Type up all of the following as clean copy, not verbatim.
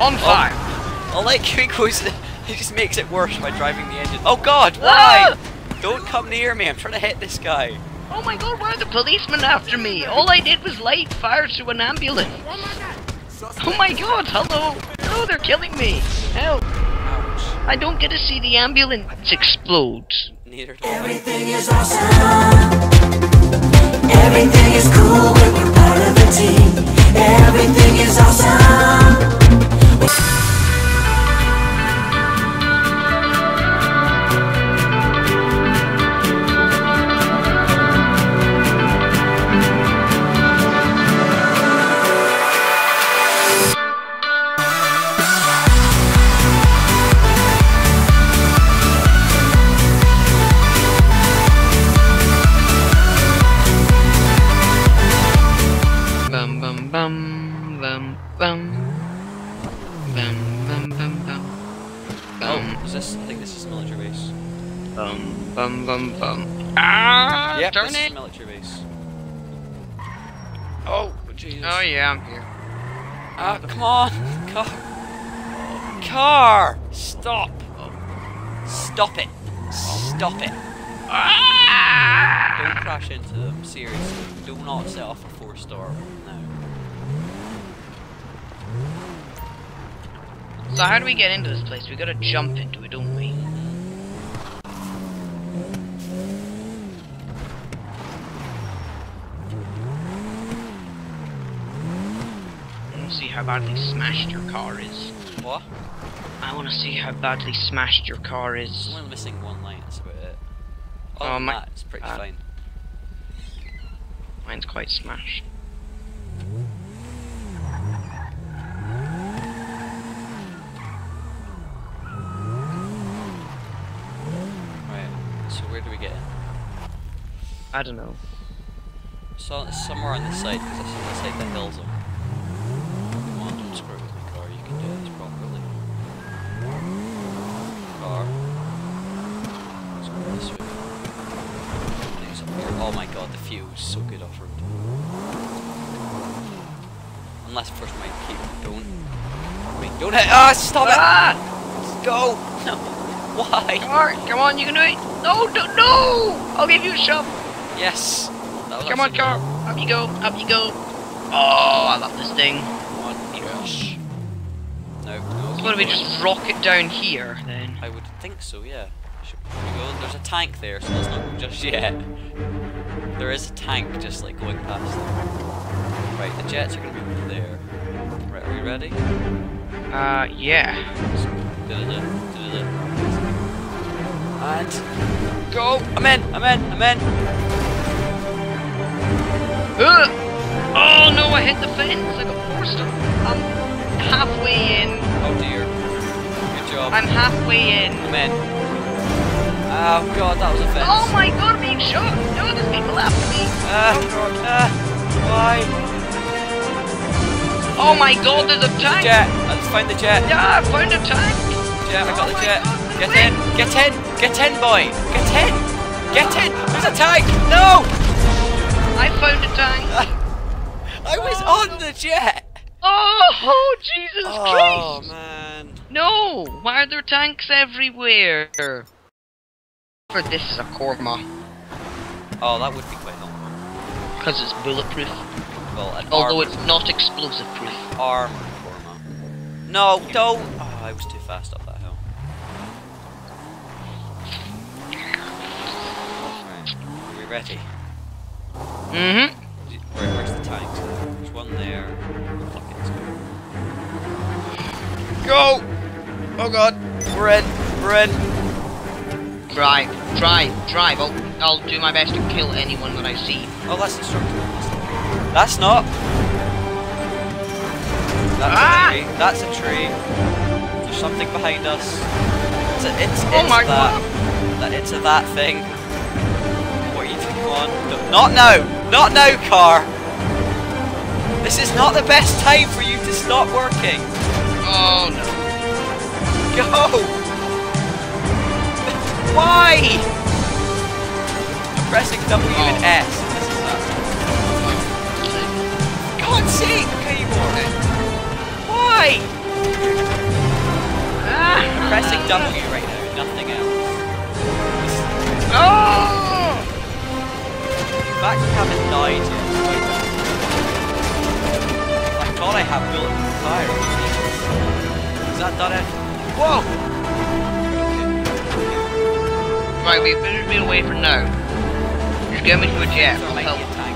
On fire! I like how he goes, he just makes it worse by driving the engine. Oh god, why? Don't come near me, I'm trying to hit this guy. Oh my god, why are the policemen after me? All I did was light fire to an ambulance. Oh my god, hello! No, they're killing me! Help! Ouch. I don't get to see the ambulance explode. Neither do I. Everything is awesome. Everything is cool when we're part of a team. Everything is awesome. Oh, is this? I think this is military base. Ah! Yep, Darn this is it! military base. Oh, Jesus. Oh yeah, I'm here. Ah, come on! Car! Stop! Stop it! Stop it! Ah! Don't crash into them, seriously. Do not set off a 4-star. No. So how do we get into this place? We gotta jump into it, don't we? I wanna see how badly smashed your car is. What? I wanna see how badly smashed your car It's is. only missing one light, that's about it. Oh, Other than my- that, it's pretty fine. Mine's quite smashed. Right, so where do we get in? I don't know. So it's somewhere on this side, because it's on the side that hills them. Come on, don't screw with me, car. You can do this properly. Car. Let's go this way. Things up here. Oh my god, the fuel is so good off-road. Unless first might keep. Don't. Wait, don't hit. Ah, stop it! Let's go! No. Why? Car, come on, you can do it! No, no! I'll give you a shove! Yes! That was Come on, actually car! good. Up you go, up you go! Oh, I love this thing. Come on, yes. No, no. So what do we just rock it down here, then? I would think so, yeah. Should we go? There's a tank there, so let's not go just yet. There is a tank just like going past them. Right, the jets are gonna be over there. Right, are we ready? Yeah. And go! I'm in! I'm in! I'm in! Oh no, I hit the fence! I got forced. I'm halfway in. Oh dear. Good job. I'm halfway in. I'm in. Oh god, that was a fence. Oh my god, I'm being shot! No, there's people after me! Why? Oh my god, there's a tank! Jet! Let's find the jet. Yeah, I found a tank! Jet, I got the my jet. God, Get quick. in! Get in! Get in, boy! Get in! Get in! There's a tank! No! I found a tank! I was on the jet! Oh, Jesus Oh, Christ! man. No! Why are there tanks everywhere? For this is a Korma. Oh, that would be quite helpful. Because it's bulletproof. Well, an Although armored, it's not explosive proof. armored Korma. No, don't! Oh, I was too fast up that hill. Right, are we ready? Mm-hmm. Where's the tanks? There's one there. Fuck it, let's go. Go! Oh god, we're in, we're in. Drive. I'll do my best to kill anyone that I see. Oh, that's destructible. That's not. That's a tree. There's something behind us. It's Oh my that. It's a that thing. What are you doing? Come on. No, not now! Not now, car! This is not the best time for you to stop working. Oh no. Go! Why? I'm pressing W and S. This is that. God's sake, keyboard! Why? W right now, nothing else. Oh! In fact, we haven't died yet. Thank God I have bulletproof tires. Is that done it? Whoa! Right, we better be away for now. Just get me to a jet. There I'll might help. be a tank.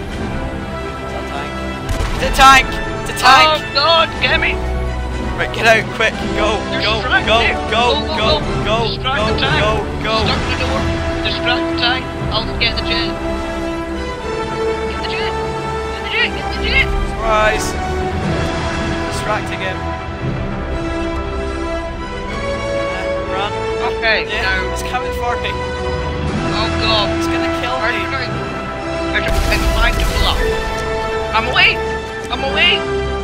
Is that a tank? It's a tank! It's a tank! Oh God, get me! Right, get out, quick! Go! Go! Go! Go! Go! Go! Distract Go! the tank. Go! Go! Stuck the door. Distract the tank. I'll get the jet. Get the jet. Get the jet. Get the jet. Surprise! Distracting him. Run. Okay, Yeah, now. it's coming for me. Oh God. It's gonna kill Where are me. you going? There's a big flag to pull up. I'm away. I'm away.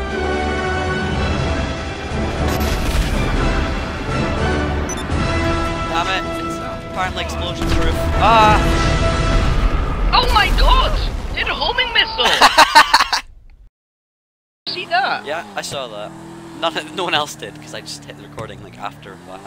Damn it! It's apparently explosion proof. Ah! Oh my God! It's a homing missile. See that? Yeah, I saw that. No one else did because I just hit the recording like after that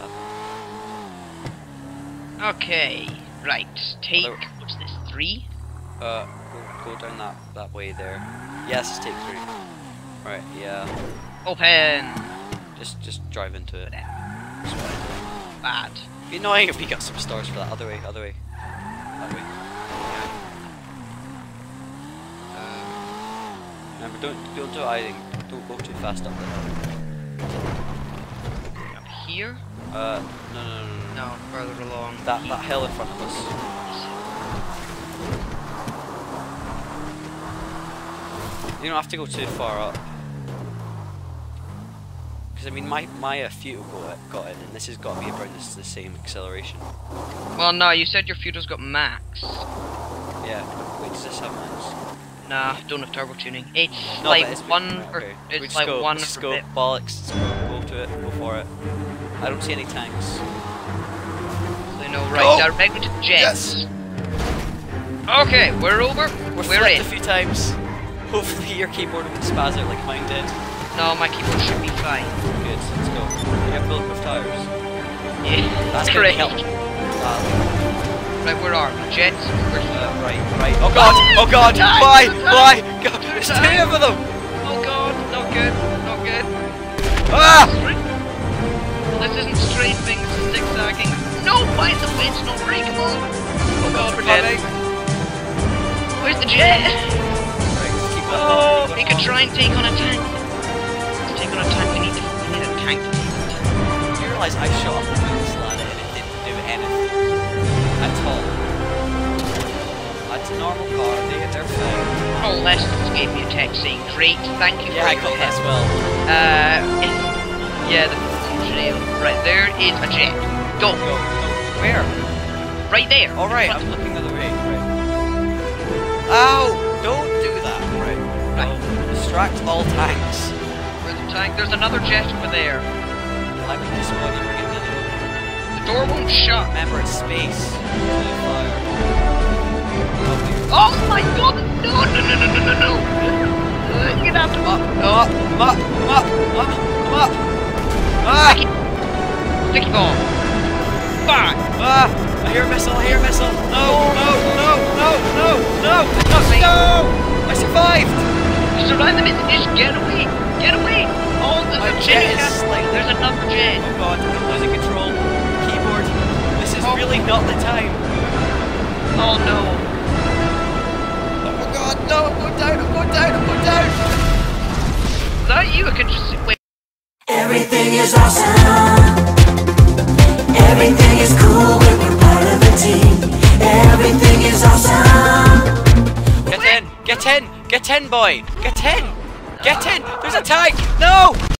happened. Okay. Right. Take. Hello. What's this? 3? Go down that way there. Yes, take 3. Right, yeah. Open. Just drive into it. Bad. It'd be annoying if we got some stars for that. Other way. That way. Remember, don't do anything. Don't go too fast up there. Up here? No. No, further along. That hill in front of us. You don't have to go too far up. Because I mean, my Futo got it, and this has got to be around the same acceleration. Well, no, you said your Futo's got max. Yeah. Wait, does this have max? Nah, don't have turbo tuning. It's No, like but it's one. right, Or, okay. We it's just like go, one. let's per go, bit. bollocks. Go to it. Go for it. I don't see any tanks. So you know, right? Direct to jets. Yes! Okay, we're over. We're We're flipped in. a few times. Hopefully your keyboard won't spaz out like mine did. No, my keyboard should be fine. Good, let's go. You have bulletproof tires. Yeah, That's great. gonna help. Right, where are we? Jets? Right. Oh god! Oh god! Why? Why? God, there's 2 of them! Oh God, not good, not good. Ah! This isn't strafing, zigzagging. No, why is the bench not breakable? Oh God, we're dead. Where's the jet? Oh, he could try and take on a tank. To take on a tank, we need a tank to take on a tank. Do you realise I shot up the this ladder and it didn't do anything at all? That's a normal car, they're fine. Oh, Lester just gave me a text saying, great, thank you Yeah, for I your got that as help. well. Yeah, the trail. Right, there is a jet. Go. Go. Where? Right there. Alright, I'm looking the other way. Right. Ow! Don't do that. Right. Right. Distract all tanks. Where's the tank? There's another jet over there. Let me this one, you're getting into it. The door won't shut. Remember, it's space. Fire. Oh my God! No! Get out of Up! Ah! Sticky ball. Bang! Ah! I hear a missile! No! I survived! You survived the missile. Just get away! Get away! Oh, My there's a jet jet. is like... There's another jet. Oh god, I'm losing control. Keyboard. This is really not the time. Oh no. Oh god, no! I'm going down! Is that you? I can just wait. Everything is awesome. Everything is cool when we're part of a team. Everything is awesome. Get in, boy! Get in! There's a tank! No!